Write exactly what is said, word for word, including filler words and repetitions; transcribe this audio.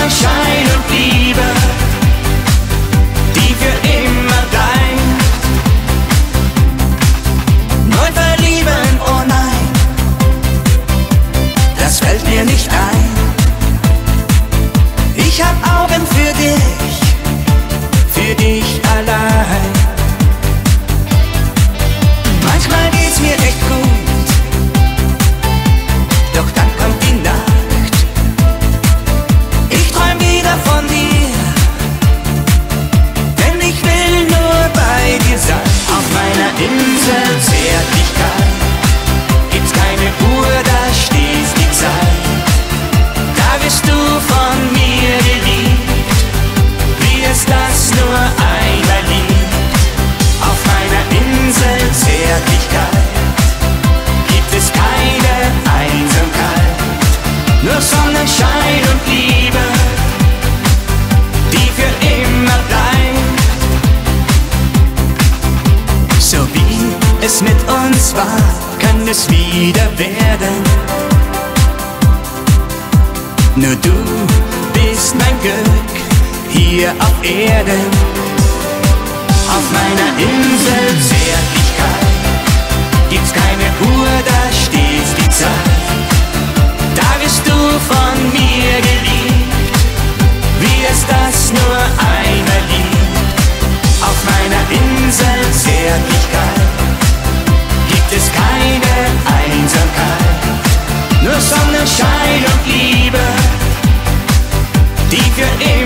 Sonnenschein und Liebe, die für immer bleibt. Neu verlieben, oh nein, das fällt mir nicht ein. Ich hab Augen für dich, für dich allein. Manchmal geht's mir echt gut, doch dann kommt die Nacht. Ich träum wieder von dir, denn ich will nur bei dir sein. Auf meiner Insel Zärtlichkeit gibt's keine Uhr, da stehst die Zeit. Da wirst du von mir geliebt, wie es das nur einmal liebt. Auf meiner Insel Zärtlichkeit gibt es keine Einsamkeit, nur Sonnenschein und Liebe, die für immer bleibt. So wie es mit uns war, kann es wieder werden. Nur du bist mein Glück hier auf Erden. Auf meiner Insel Zärtlichkeit gibt's keine Uhr, da stehst die Zeit. Da wirst du von mir geliebt, wie es das nur einmal liebt. Auf meiner Insel Zärtlichkeit gibt es keine Einsamkeit, nur Sonnenschein und Liebe, die für immer